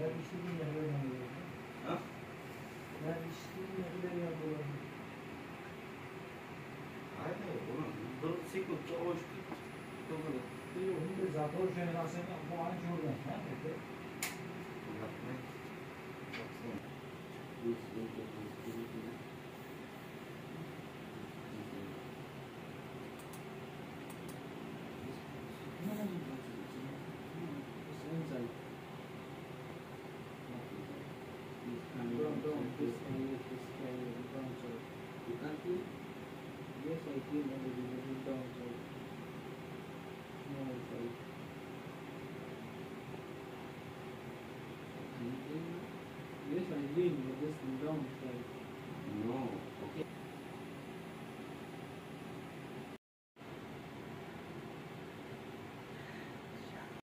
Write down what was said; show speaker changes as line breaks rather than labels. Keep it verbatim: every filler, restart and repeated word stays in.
Ben istediğim yere yanıyorum.
Ha?
Ben istediğim yere yanıyorum.
Hayır, onu dur sekut çavuş tut. Doğru.
Onu da zaten jenerasyonu bu an jordan. Ha?
Yapmayın. Baksana. Yüz, yüz, yüz, yüz.